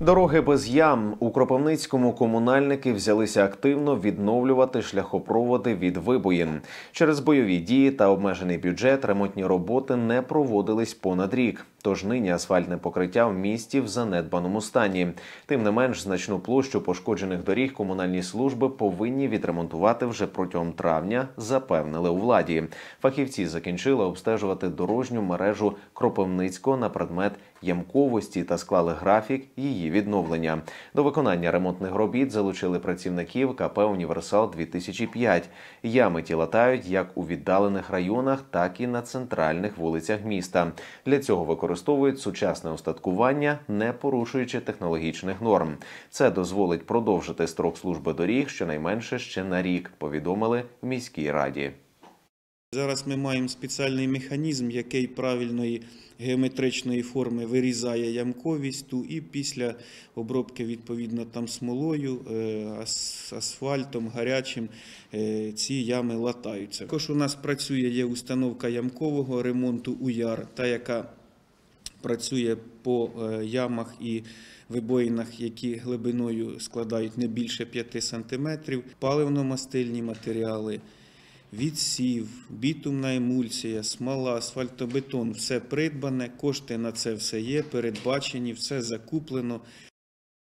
Дороги без ям. У Кропивницькому комунальники взялися активно відновлювати шляхопроводи від вибоїн. Через бойові дії та обмежений бюджет ремонтні роботи не проводились понад рік. Тож нині асфальтне покриття в місті в занедбаному стані. Тим не менш, значну площу пошкоджених доріг комунальні служби повинні відремонтувати вже протягом травня, запевнили у владі. Фахівці закінчили обстежувати дорожню мережу Кропивницького на предмет ямковості та склали графік її відновлення. До виконання ремонтних робіт залучили працівників КП «Універсал-2005». Ями ті латають як у віддалених районах, так і на центральних вулицях міста. Для цього використовують сучасне устаткування, не порушуючи технологічних норм. Це дозволить продовжити строк служби доріг щонайменше ще на рік, повідомили в міській раді. Зараз ми маємо спеціальний механізм, який правильної геометричної форми вирізає ямковість ту і після обробки відповідно там смолою, асфальтом, гарячим ці ями латаються. Також у нас працює є установка ямкового ремонту УЯР, та яка працює по ямах і вибоїнах, які глибиною складають не більше 5 см, паливно-мастильні матеріали, відсів, бітумна емульсія, смола, асфальтобетон – все придбане, кошти на це все є, передбачені, все закуплено.